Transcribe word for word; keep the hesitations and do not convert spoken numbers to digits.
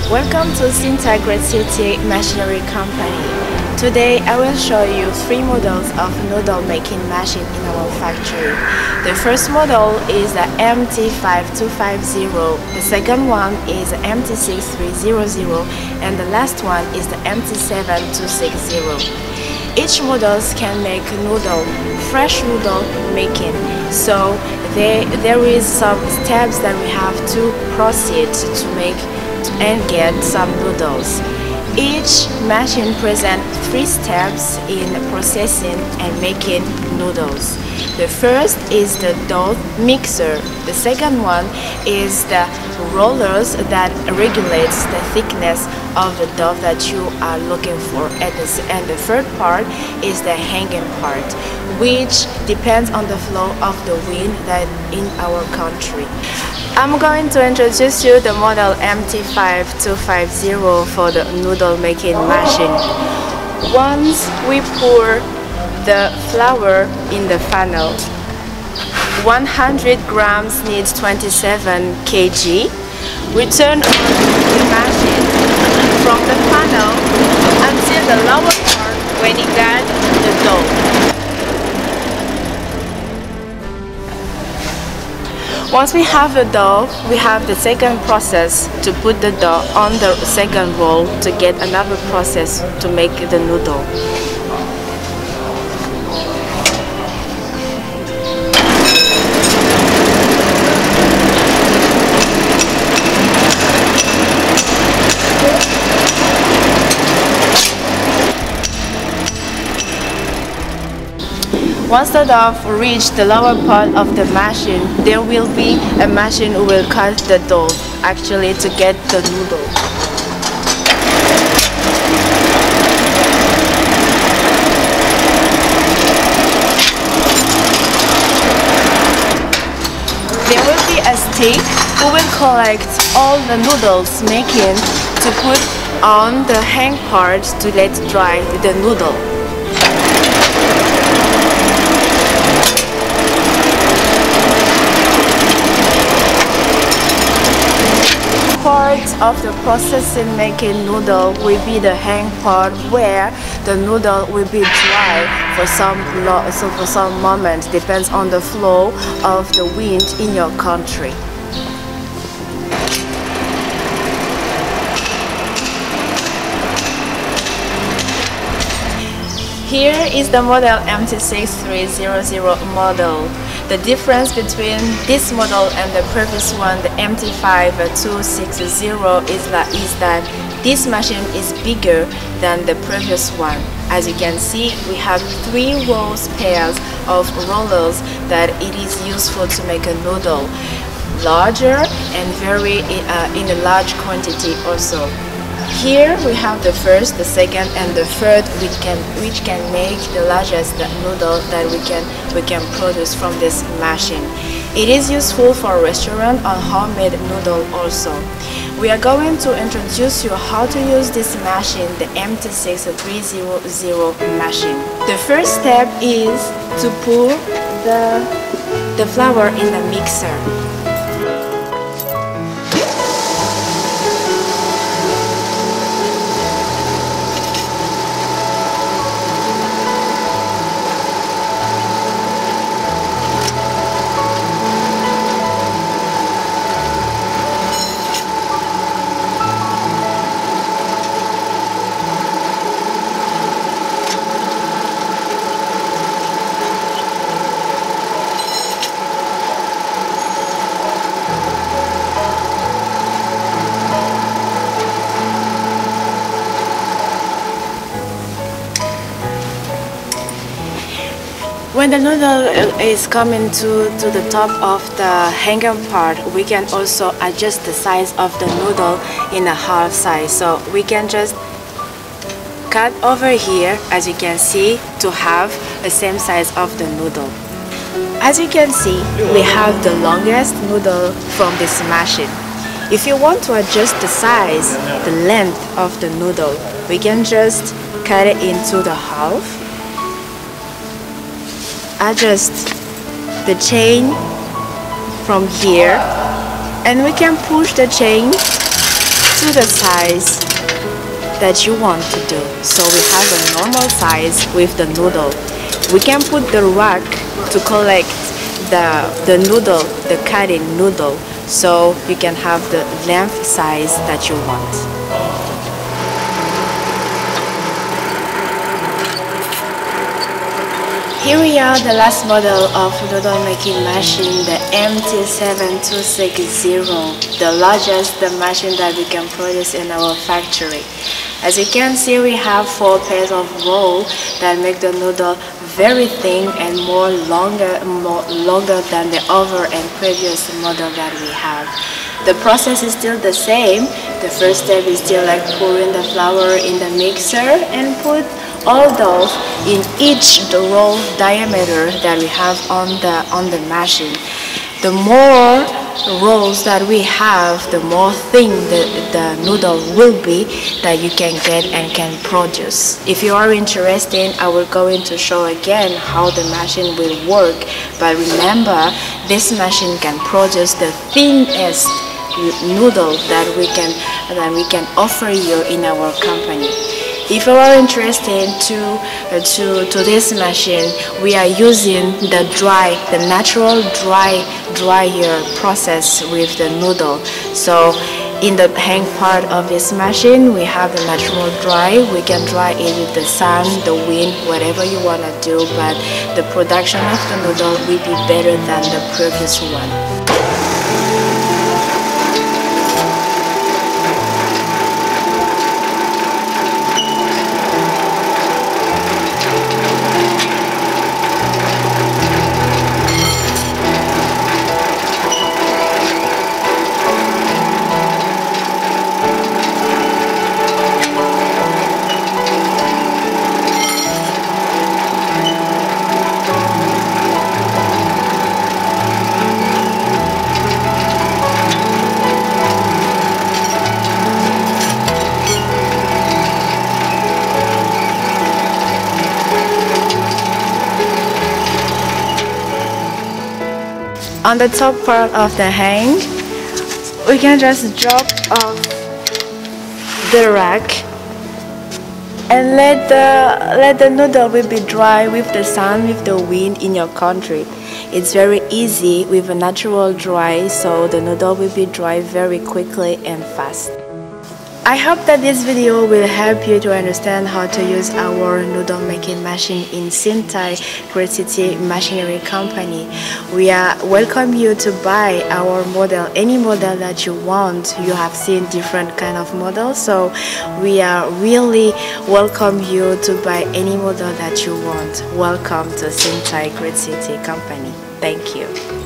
Welcome to Cinta Great City Machinery Company. Today I will show you three models of noodle making machine in our factory. The first model is the M T five two five zero, the second one is the M T six three zero zero, and the last one is the M T seven two six zero. Each models can make noodle, fresh noodle making. So there, there is some steps that we have to proceed to make and get some noodles. Each machine presents three steps in processing and making noodles. The first is the dough mixer. The second one is the rollers that regulates the thickness of the dough that you are looking for. And the, and the third part is the hanging part, which depends on the flow of the wind that in our country. I'm going to introduce you the model M T five two five zero for the noodle making machine. Once we pour the flour in the funnel, one hundred grams needs twenty-seven kilograms. We turn on the machine from the funnel until the lower part when it got the dough. Once we have the dough, we have the second process to put the dough on the second roll to get another process to make the noodle. Once the dough reaches the lower part of the machine, there will be a machine who will cut the dough actually to get the noodle. There will be a stick who will collect all the noodles making to put on the hang part to let dry the noodle. Part of the processing making noodle will be the hang part where the noodle will be dry for some so for some moment, depends on the flow of the wind in your country. Here is the model M T six three zero zero model. The difference between this model and the previous one, the M T five two six zero, is that, is that this machine is bigger than the previous one. As you can see, we have three rows pairs of rollers that it is useful to make a noodle, larger and very uh, in a large quantity also. Here we have the first, the second, and the third, which can which can make the largest noodle that we can we can produce from this machine. It is useful for restaurant or homemade noodle also. We are going to introduce you how to use this machine, the M T six three zero zero machine. The first step is to pour the the flour in the mixer. When the noodle is coming to, to the top of the hanger part, we can also adjust the size of the noodle in a half size. So we can just cut over here, as you can see, to have the same size of the noodle. As you can see, we have the longest noodle from this machine. If you want to adjust the size, the length of the noodle, we can just cut it into the half. Adjust the chain from here and we can push the chain to the size that you want to do. So we have a normal size with the noodle. We can put the rack to collect the, the noodle, the cutting noodle, so you can have the length size that you want. Here we are, the last model of noodle making machine, the M T seven two six zero, the largest the machine that we can produce in our factory. As you can see, we have four pairs of roll that make the noodle very thin and more longer, more longer than the other and previous model that we have. The process is still the same. The first step is still like pouring the flour in the mixer and put all those in each the roll diameter that we have on the on the machine. The more rolls that we have, the more thin the, the noodle will be that you can get and can produce. If you are interested, I will go into show again how the machine will work. But remember, this machine can produce the thinnest noodle that we can that we can offer you in our company. If you are interested to, uh, to, to this machine, we are using the dry, the natural dry dryer process with the noodle. So in the hang part of this machine, we have the natural dry. We can dry it with the sun, the wind, whatever you want to do, but the production of the noodle will be better than the previous one. On the top part of the hang, we can just drop off the rack and let the let the noodle will be dry with the sun, with the wind in your country. It's very easy with a natural dry, so the noodle will be dry very quickly and fast. I hope that this video will help you to understand how to use our noodle making machine in Sintai Great City Machinery Company. We are welcome you to buy our model, any model that you want. You have seen different kind of models, so we are really welcome you to buy any model that you want. Welcome to Sintai Great City Company. Thank you.